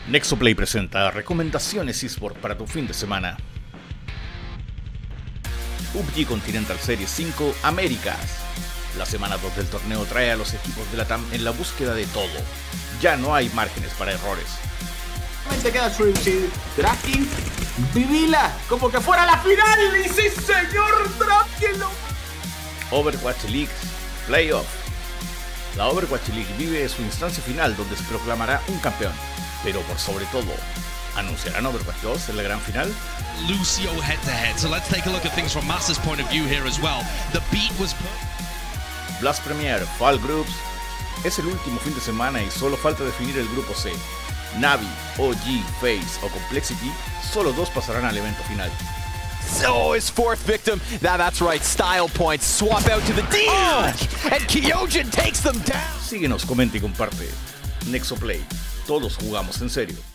Nexoplay presenta recomendaciones eSport para tu fin de semana. PUBG Continental Series 5 Américas. La semana 2 del torneo trae a los equipos de la TAM en la búsqueda de todo. Ya no hay márgenes para errores. Te queda Shrimp, Drafting, vivila como que fuera la final. Y sí, señor, Drafting. Overwatch League Playoff. La Overwatch League vive su instancia final donde se proclamará un campeón. Pero por sobre todo, ¿anunciarán Overwatch 2 en la gran final? Lucio head to head. So let's take a look at things from Master's point of view here as well. The beat was Blast Premier Fall Groups. Es el último fin de semana y solo falta definir el grupo C. Navi, OG, FaZe o Complexity, solo dos pasarán al evento final. So his fourth victim. That's right. Style points. Swap out to the D. And Kyojin takes them down. Síguenos, comenta y comparte. Nexoplay. Todos jugamos en serio.